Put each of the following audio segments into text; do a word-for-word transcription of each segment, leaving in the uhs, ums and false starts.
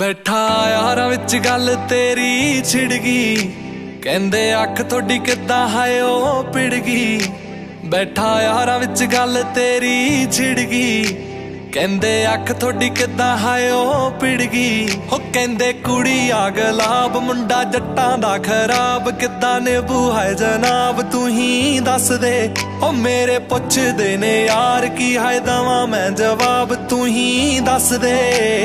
बैठा यारा विच गल तेरी छिड़ गई, कहंदे अख थोड़ी किद्दां हाय ओ पिड़ गई। बैठा यारा विच गल तेरी छिड़ गई, कहंदे अख थोड़ी किद्दां हाय ओ पिड़ गई। हो कहंदे कुड़ी आ गुलाब मुंडा जट्टां दा खराब, किद्दां निभू हाय जनाब तू ही दस दे। ओ मेरे पुछदे ने यार की हाय दवां मैं जवाब तू ही दस दे।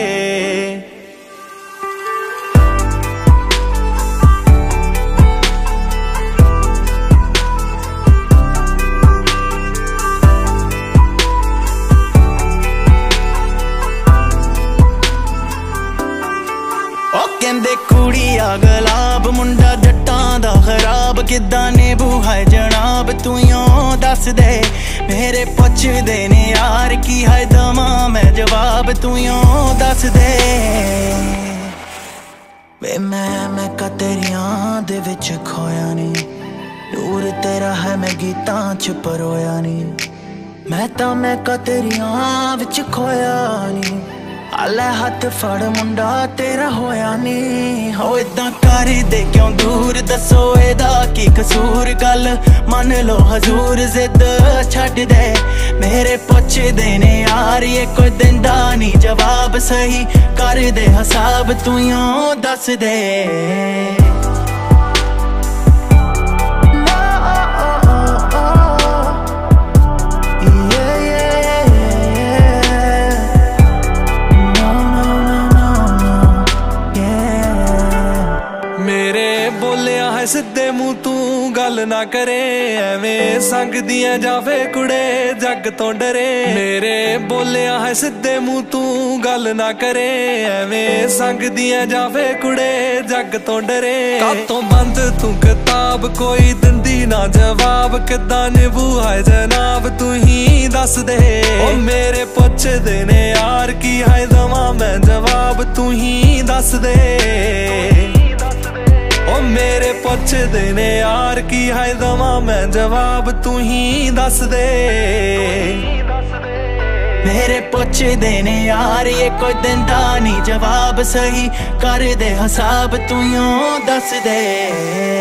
कहंदे कुड़ी आ गुलाब मुंडा जट्टां दा खराब, किद्दां निभू हाय जनाब तू यों दस दे। मेरे पुछदे ने यार की हाय दवां मैं जवाब तू यों दस दे। वे मैं मैं का तेरियां दे विच खोया नी, दूर तेरा है मैं गीतां च परोया नी। मैं तां मैं का तेरियां विच खोया नी, आले हथ फड़ मुंडा तेरा होया नी। हो इदां कर दे क्यों दूर, दसो एदा की कसूर। गल मन लो हजूर जिद छड्ड दे। मेरे पुछदे ने यार ये कोई दिंदा नी जवाब, सही कर दे हिसाब तू यों दस दे। सिद्धे मुंह तू गल ना करे, एवें संग दियां जावे कुड़े जग तो डरे। मेरे बोलिया है सिद्धे मुंह तू गल ना करे, एवें संग दियां जावे कुड़े जग तो डरे। कातों बंद तू किताब कोई दिंदी ना जवाब, किद्दां निभू हाय जनाब तू ही दस दे। ओ मेरे पुछदे ने यार की हाय दवां मैं जवाब तू ही दस दे। ओ मेरे पुछदे ने यार की हाय दवां मैं जवाब तू ही दस दे। मेरे पुछदे ने यार ये कोई दिंदा नी जवाब, सही कर दे हिसाब तू यों दस दे।